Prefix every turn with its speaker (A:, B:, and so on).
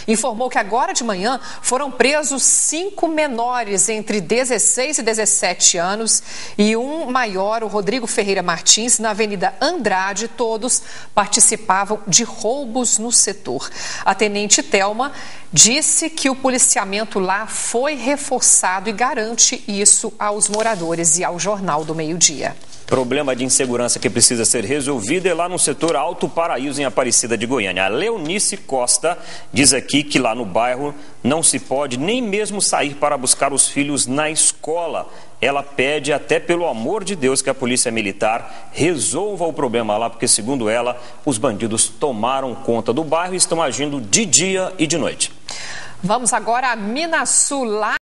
A: informou que agora de manhã foram presos 5 menores entre 16 e 17 anos e um maior, o Rodrigo Ferreira Martins, na Avenida Andrade. Todos participavam de roubos no setor. A tenente Thelma disse que o policiamento lá foi reforçado e garante isso aos moradores e ao Jornal do Meio-Dia.
B: Problema de insegurança que precisa ser resolvido é lá no setor Alto Paraíso, em Aparecida de Goiânia. A Leonice Costa diz aqui que lá no bairro não se pode nem mesmo sair para buscar os filhos na escola. Ela pede, até pelo amor de Deus, que a Polícia Militar resolva o problema lá, porque, segundo ela, os bandidos tomaram conta do bairro e estão agindo de dia e de noite.
A: Vamos agora a Minasul, lá